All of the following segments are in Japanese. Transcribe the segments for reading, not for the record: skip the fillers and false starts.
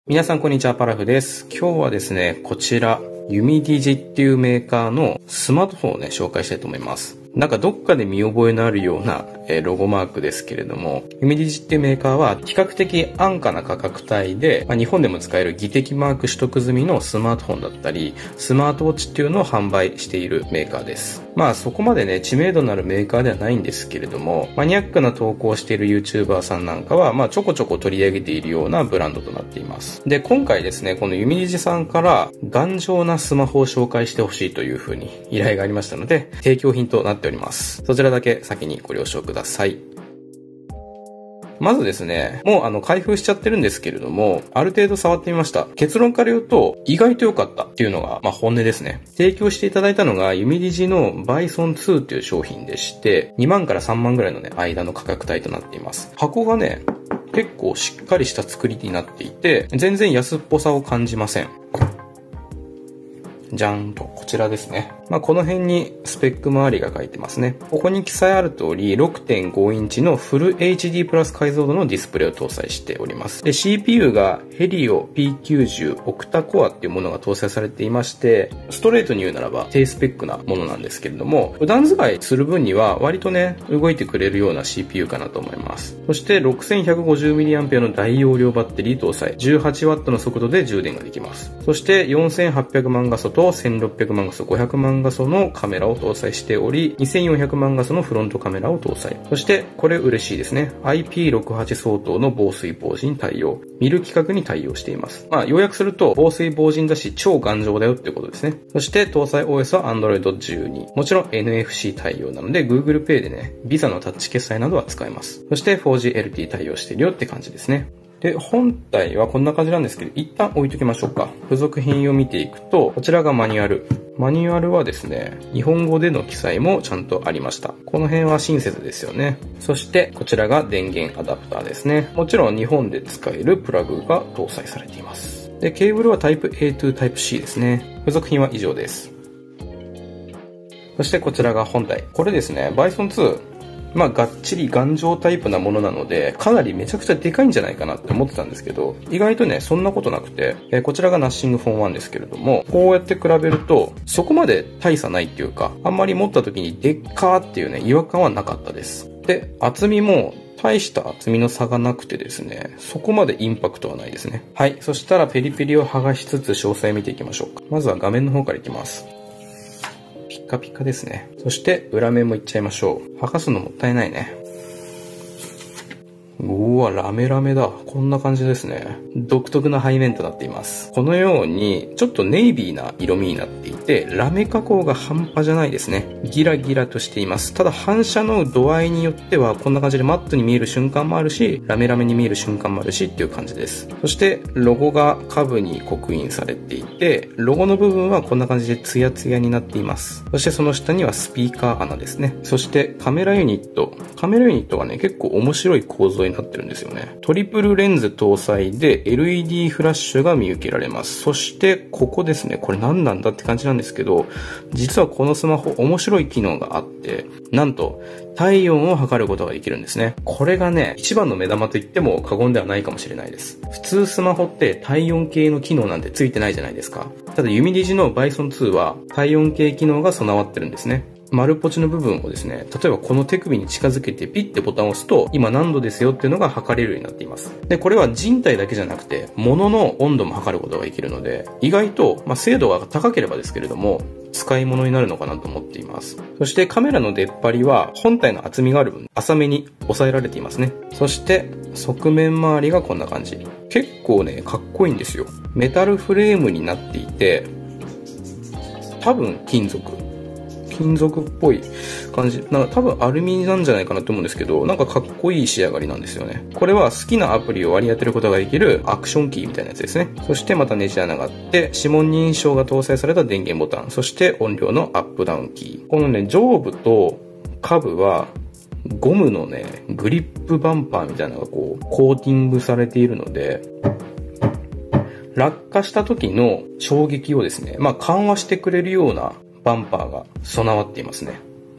皆さんこんにちは、パラフです。今日はですね、こちら、ユミディジっていうメーカーのスマートフォンをね、紹介したいと思います。なんかどっかで見覚えのあるようなロゴマークですけれども、ユミディジっていうメーカーは比較的安価な価格帯で、日本でも使える技的マーク取得済みのスマートフォンだったり、スマートウォッチっていうのを販売しているメーカーです。そこまでね、知名度のあるメーカーではないんですけれども、マニアックな投稿をしている YouTuber さんなんかは、ちょこちょこ取り上げているようなブランドとなっています。で、今回ですね、このユミディジさんから頑丈なスマホを紹介してほしいという風に依頼がありましたので、提供品となっております。そちらだけ先にご了承ください。まずですね、もう開封しちゃってるんですけれども、ある程度触ってみました。結論から言うと、意外と良かったっていうのが、本音ですね。提供していただいたのが、ユミディジのバイソン2っていう商品でして、2万から3万ぐらいのね、間の価格帯となっています。箱がね、結構しっかりした作りになっていて、全然安っぽさを感じません。じゃんと、こちらですね。この辺にスペック周りが書いてますね。ここに記載ある通り、6.5 インチのフル HD プラス解像度のディスプレイを搭載しております。で、CPU がヘリオ P90 オクタコアっていうものが搭載されていまして、ストレートに言うならば低スペックなものなんですけれども、普段使いする分には割とね、動いてくれるような CPU かなと思います。そして 6150mAh の大容量バッテリー搭載、18W の速度で充電ができます。そして4800万画素と1600万画素、500万画素のカメラを搭載しており、2400万画素のフロントカメラを搭載。そして、これ嬉しいですね。IP68 相当の防水防塵対応。見る規格に対応しています。要約すると、防水防塵だし、超頑丈だよってことですね。そして、搭載 OS は Android 12。もちろん NFC 対応なので、Google Pay でね、Visa のタッチ決済などは使えます。そして、4G LTE 対応しているよって感じですね。で、本体はこんな感じなんですけど、一旦置いときましょうか。付属品を見ていくと、こちらがマニュアル。マニュアルはですね、日本語での記載もちゃんとありました。この辺は親切ですよね。そして、こちらが電源アダプターですね。もちろん日本で使えるプラグが搭載されています。で、ケーブルはタイプ A to タイプ C ですね。付属品は以上です。そしてこちらが本体。これですね、バイソン2。がっちり頑丈タイプなものなので、かなりめちゃくちゃでかいんじゃないかなって思ってたんですけど、意外とね、そんなことなくて、こちらがナッシングフォン1ですけれども、こうやって比べると、そこまで大差ないっていうか、あんまり持った時にでっかーっていうね、違和感はなかったです。で、厚みも、大した厚みの差がなくてですね、そこまでインパクトはないですね。はい。そしたらペリペリを剥がしつつ詳細見ていきましょうか。まずは画面の方からいきます。ピカピカですね。そして裏面もいっちゃいましょう。剥がすのもったいないね。うわ、ラメラメだ。こんな感じですね。独特な背面となっています。このように、ちょっとネイビーな色味になっていて、ラメ加工が半端じゃないですね。ギラギラとしています。ただ反射の度合いによっては、こんな感じでマットに見える瞬間もあるし、ラメラメに見える瞬間もあるしっていう感じです。そして、ロゴが下部に刻印されていて、ロゴの部分はこんな感じでツヤツヤになっています。そしてその下にはスピーカー穴ですね。そしてカメラユニット。カメラユニットがね、結構面白い構造になってるんですよね。トリプルレンズ搭載で LED フラッシュが見受けられます。そしてここですね。これ何なんだって感じなんですけど、実はこのスマホ面白い機能があって、なんと体温を測ることができるんですね。これがね、一番の目玉と言っても過言ではないかもしれないです。普通スマホって体温計の機能なんてついてないじゃないですか。ただユミディジのバイソン2は体温計機能が備わってるんですね。丸ポチの部分をですね、例えばこの手首に近づけてピッてボタンを押すと、今何度ですよっていうのが測れるようになっています。で、これは人体だけじゃなくて、物の温度も測ることができるので、意外と、精度が高ければですけれども、使い物になるのかなと思っています。そしてカメラの出っ張りは、本体の厚みがある分、浅めに抑えられていますね。そして、側面周りがこんな感じ。結構ね、かっこいいんですよ。メタルフレームになっていて、多分金属っぽい感じ。多分アルミなんじゃないかなと思うんですけど、なんかかっこいい仕上がりなんですよね。これは好きなアプリを割り当てることができるアクションキーみたいなやつですね。そしてまたネジ穴があって、指紋認証が搭載された電源ボタン、そして音量のアップダウンキー。このね、上部と下部は、ゴムのね、グリップバンパーみたいなのがこう、コーティングされているので、落下した時の衝撃をですね、緩和してくれるようなバンパーが備わっていますね。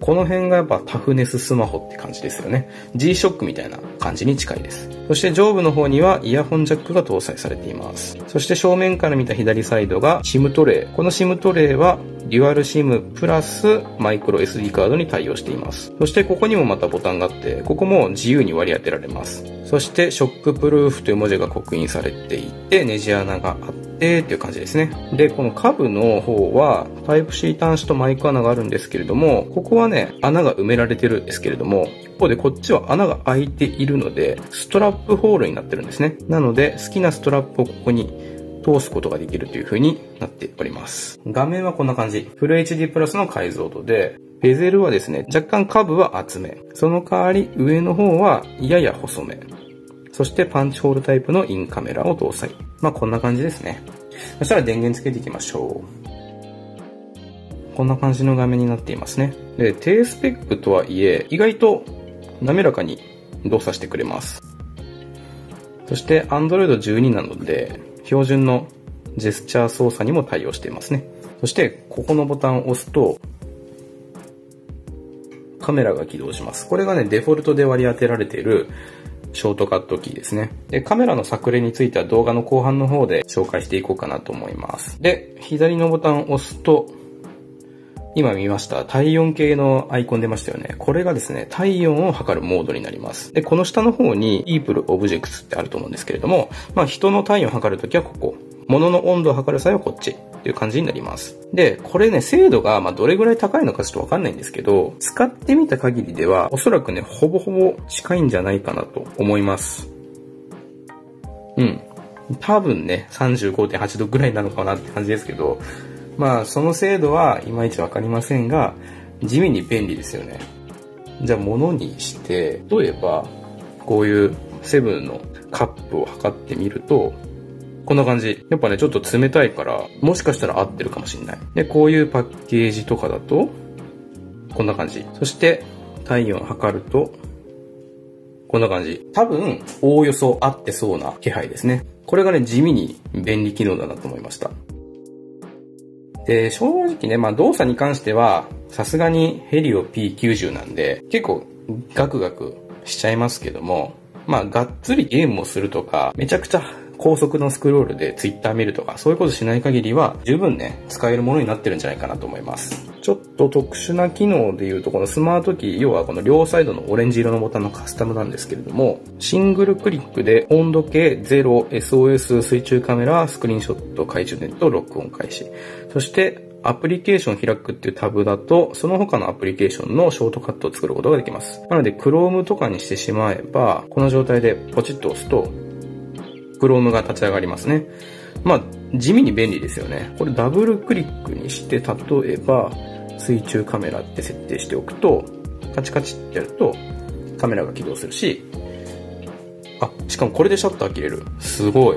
この辺がやっぱタフネススマホって感じですよね。G-SHOCK みたいな感じに近いです。そして上部の方にはイヤホンジャックが搭載されています。そして正面から見た左サイドが SIM トレイ。この SIM トレイはデュアル SIM プラスマイクロ SD カードに対応しています。そしてここにもまたボタンがあって、ここも自由に割り当てられます。そしてショックプルーフという文字が刻印されていて、ネジ穴があってっていう感じですね。で、この下部の方はタイプ C 端子とマイク穴があるんですけれども、ここはね、穴が埋められてるんですけれども、一方でこっちは穴が開いているので、ストラップホールになってるんですね。なので、好きなストラップをここに通すことができるという風になっております。画面はこんな感じ。フル HD プラスの解像度で、ベゼルはですね、若干下部は厚め。その代わり上の方はやや細め。そしてパンチホールタイプのインカメラを搭載。まあこんな感じですね。そしたら電源つけていきましょう。こんな感じの画面になっていますね。で、低スペックとはいえ、意外と滑らかに動作してくれます。そして Android 12なので、標準のジェスチャー操作にも対応していますね。そしてここのボタンを押すと、カメラが起動します。これがね、デフォルトで割り当てられているショートカットキーですね。で、カメラの作例については動画の後半の方で紹介していこうかなと思います。で、左のボタンを押すと、今見ました体温計のアイコン出ましたよね。これがですね、体温を測るモードになります。で、この下の方に People Objects ってあると思うんですけれども、まあ人の体温を測るときはここ。物の温度を測る際はこっち。っていう感じになります。で、これね、精度がどれぐらい高いのかちょっとわかんないんですけど、使ってみた限りでは、おそらくね、ほぼほぼ近いんじゃないかなと思います。うん。多分ね、35.8 度ぐらいなのかなって感じですけど、まあ、その精度はいまいちわかりませんが、地味に便利ですよね。じゃあ、物にして、例えば、こういうセブンのカップを測ってみると、こんな感じ。やっぱね、ちょっと冷たいから、もしかしたら合ってるかもしれない。で、こういうパッケージとかだと、こんな感じ。そして、体温を測ると、こんな感じ。多分、おおよそ合ってそうな気配ですね。これがね、地味に便利機能だなと思いました。で、正直ね、動作に関しては、さすがにヘリオ P90 なんで、結構ガクガクしちゃいますけども、がっつりゲームをするとか、めちゃくちゃ高速のスクロールで Twitter 見るとか、そういうことしない限りは、十分ね、使えるものになってるんじゃないかなと思います。ちょっと特殊な機能で言うと、このスマートキー、要はこの両サイドのオレンジ色のボタンのカスタムなんですけれども、シングルクリックで温度計、0、SOS、水中カメラ、スクリーンショット、懐中電灯、録音開始。そして、アプリケーション開くっていうタブだと、その他のアプリケーションのショートカットを作ることができます。なので、Chrome とかにしてしまえば、この状態でポチッと押すと、Chrome が立ち上がりますね。地味に便利ですよね。これダブルクリックにして、例えば、水中カメラって設定しておくと、カチカチってやると、カメラが起動するし、しかもこれでシャッター切れる。すごい。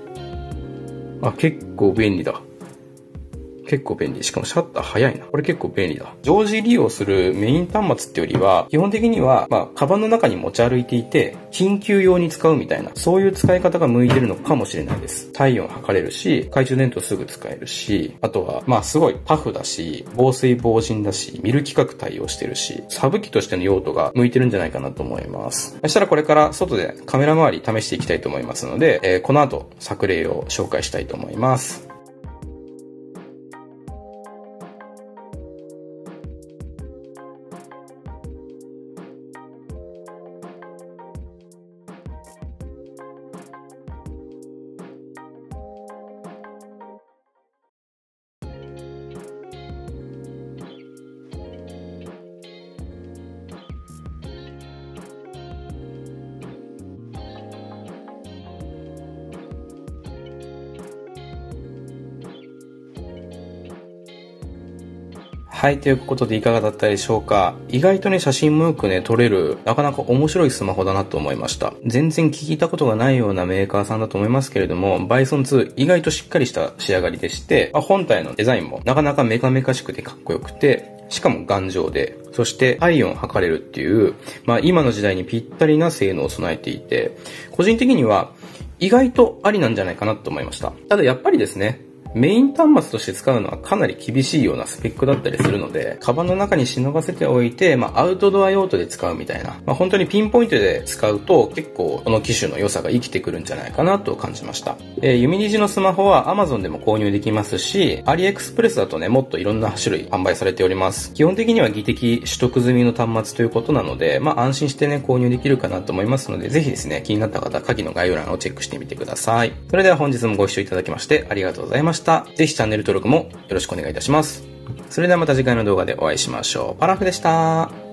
結構便利だ。結構便利。しかもシャッター早いな。これ結構便利だ。常時利用するメイン端末ってよりは、基本的には、カバンの中に持ち歩いていて、緊急用に使うみたいな、そういう使い方が向いてるのかもしれないです。体温測れるし、懐中電灯すぐ使えるし、あとは、すごいタフだし、防水防塵だし、見る規格対応してるし、サブ機としての用途が向いてるんじゃないかなと思います。そしたらこれから外でカメラ周り試していきたいと思いますので、この後、作例を紹介したいと思います。はい、ということでいかがだったでしょうか。意外とね、写真もよくね、撮れる、なかなか面白いスマホだなと思いました。全然聞いたことがないようなメーカーさんだと思いますけれども、バイソン2意外としっかりした仕上がりでして、本体のデザインもなかなかメカメカしくてかっこよくて、しかも頑丈で、そして体温を測れるっていう、今の時代にぴったりな性能を備えていて、個人的には意外とありなんじゃないかなと思いました。ただやっぱりですね、 メイン端末として使うのはかなり厳しいようなスペックだったりするので、カバンの中に忍ばせておいて、アウトドア用途で使うみたいな、本当にピンポイントで使うと結構この機種の良さが生きてくるんじゃないかなと感じました。弓虹のスマホは Amazon でも購入できますし、AliExpress だとね、もっといろんな種類販売されております。基本的には技的取得済みの端末ということなので、安心してね、購入できるかなと思いますので、ぜひですね、気になった方、下記の概要欄をチェックしてみてください。それでは本日もご視聴いただきましてありがとうございました。ぜひチャンネル登録もよろしくお願いいたします。それではまた次回の動画でお会いしましょう。パラフでした。